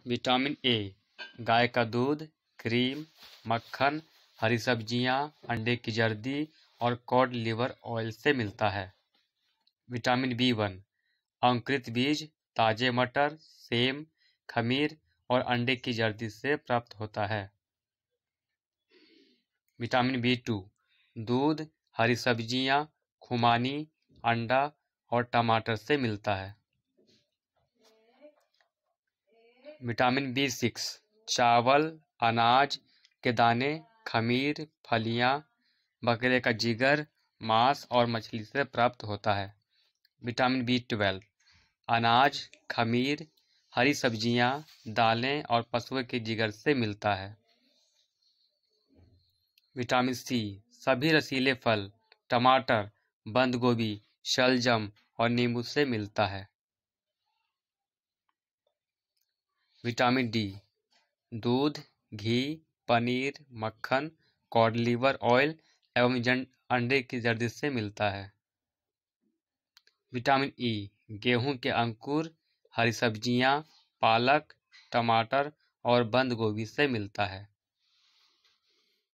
Vitamin A गाय का दूध, cream, मक्खन, हरी सब्जियां, अंडे की जर्दी और कॉड लिवर ऑयल से मिलता है। विटामिन बी1 अंकुरित बीज, ताजे मटर, सेम, खमीर और अंडे की जर्दी से प्राप्त होता है। विटामिन बी2 दूध, हरी सब्जियां, खुमानी, अंडा और टमाटर से मिलता है। विटामिन बी6 चावल, अनाज के दाने, खमीर, फलियां, बकरे का जिगर, मांस और मछली से प्राप्त होता है। विटामिन बी12 अनाज, खमीर, हरी सब्जियां, दालें और पशुओं के जिगर से मिलता है। विटामिन सी सभी रसीले फल, टमाटर, बंद गोभी, शलजम और नींबू से मिलता है। विटामिन डी दूध, घी, पनीर, मक्खन, कॉड लिवर ऑयल एवं अंडे की जर्दी से मिलता है। विटामिन ई गेहूं के अंकुर, हरी सब्जियां, पालक, टमाटर और बंद गोभी से मिलता है।